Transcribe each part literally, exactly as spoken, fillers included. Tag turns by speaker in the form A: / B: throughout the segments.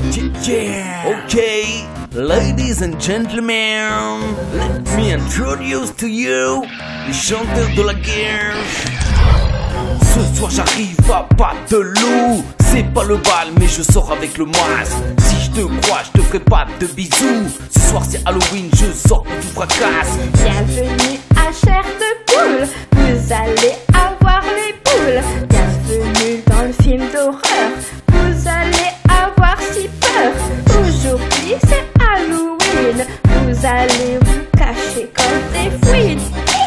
A: Yeah. Okay, ladies and gentlemen, let me introduce to you les chanteurs de la guerre. Ce soir j'arrive à pas de loup. C'est pas le bal mais je sors avec le masque. Si je te crois je te ferai pas de bisous. Ce soir c'est Halloween, je sors pour tout fracasse.
B: Bienvenue à Chair de Poule, vous allez avoir les boules. Bienvenue dans le film d'horreur, vous allez avoir si peur. Aujourd'hui c'est Halloween, vous allez vous cacher comme des fouines.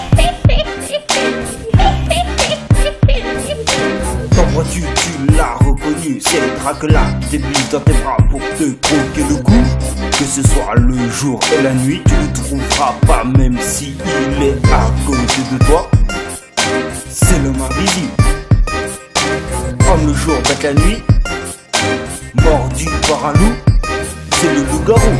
C: T'en vois-tu, tu l'as reconnu, c'est le Dracula qui t'ébliche dans tes bras pour te croquer le cou. Que ce soit le jour et la nuit, tu ne trouveras pas même si il est à côté de toi. C'est l'homme invisible, comme le jour bête la nuit, mordu par un loup, c'est le loup-garou.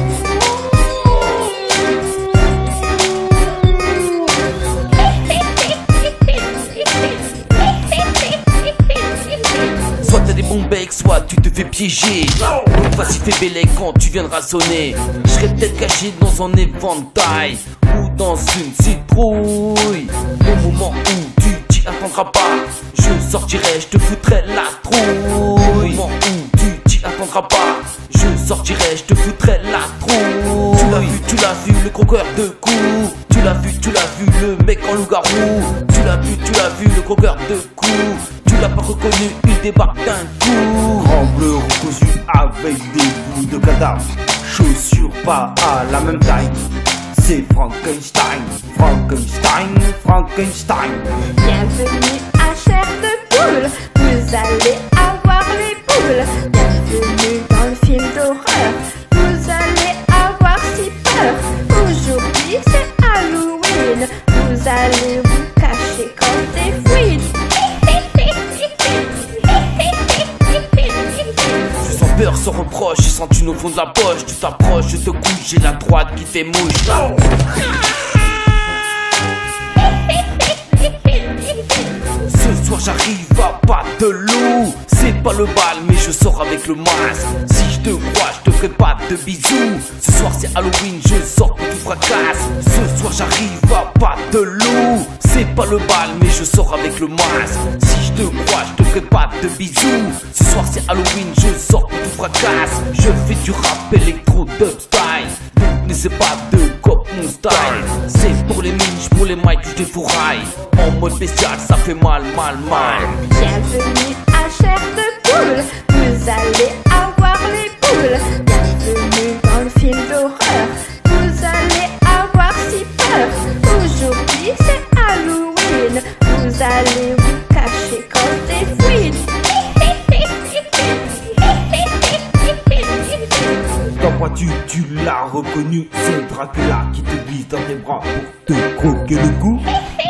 A: Soit t'as des bons becs, soit tu te fais piéger. Donc vas-y fais bélé quand tu viendras sonner. Je serai peut-être caché dans un éventail ou dans une citrouille. Au moment où tu t'y attendras pas, je sortirai, je te foutrai la trouille. Au moment où tu t'y attendras pas, je sortirai, je te foutrai la trouille. Tu l'as vu, tu l'as vu, le croqueur de coups. Tu l'as vu, tu l'as vu, le mec en loup-garou. Tu l'as vu, tu l'as vu, le croqueur de coups. Tu l'as pas reconnu, il débarque d'un coup.
C: Grand bleu recousu avec des bouts de cadavre, chaussures pas à la même taille. C'est Frankenstein, Frankenstein, Frankenstein.
B: Bienvenue à Chair de Poule, vous allez avoir les boules. Bienvenue dans le film d'horreur, vous allez avoir si peur. Aujourd'hui c'est Halloween, vous allez vous cacher comme des fouines.
A: Sans peur, sans reproche, j'ai senti au fond de la poche. Tu t'approches, je te couche, j'ai la droite qui fait mouche. Ce soir j'arrive à pas de loup. C'est pas le bal mais je sors avec le masque. Si je te crois je te ferai pas de bisous. Ce soir c'est Halloween, je sors pour tout fracasse. Ce soir j'arrive à pas de loup. C'est pas le bal mais je sors avec le masque. Si je te crois je te ferai pas de bisous. Ce soir c'est Halloween, je sors pour tout fracasse. Je fais du rap électro dub style. Donc n'essaie pas de cop mon style. C'est pour les minches, pour les mics que je défouraille. En mode spécial ça fait mal, mal, mal.
B: Bienvenue à Chair de Poule, vous allez avoir les boules. Bienvenue dans le film d'horreur, vous allez avoir si peur. Aujourd'hui c'est Halloween, vous allez vous cacher comme des fouines.
C: T'en vois-tu, tu l'as reconnu, c'est le Dracula qui te glisse dans tes bras pour te croquer le cou.